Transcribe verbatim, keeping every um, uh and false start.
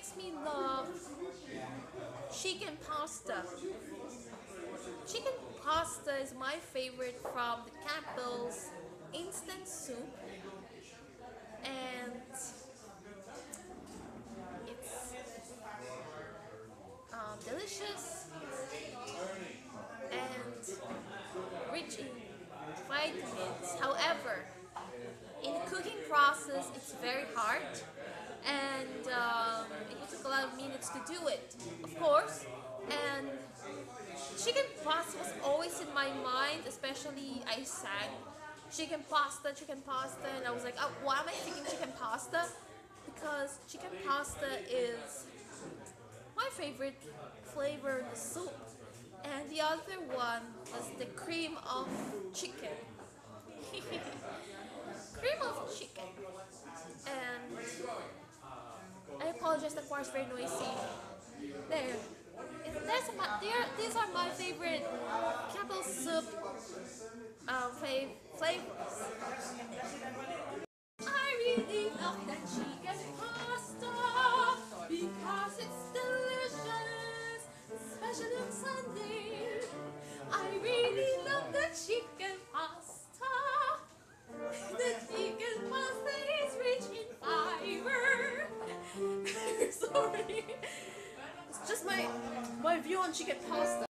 makes me love chicken pasta. Chicken pasta is my favorite from the Campbell's instant soup, and it's um, delicious and rich in vitamins. However, in the cooking process, it's very hard, and um, it took a lot of minutes to do it, of course. And chicken pasta was always in my mind, especially I sang chicken pasta, chicken pasta, and I was like, oh, why am I thinking chicken pasta? Because chicken pasta is my favorite flavor in the soup, and the other one was the cream of chicken. Cream of chicken. And I apologize, the car is very noisy. There. There's my, there, these are my favorite Campbell soup um, fav flavors. I really love that chicken pasta because it's delicious, especially on Sunday. I really love the chicken pasta. The chicken pasta is rich in fiber. Sorry. It's just my my view on chicken pasta.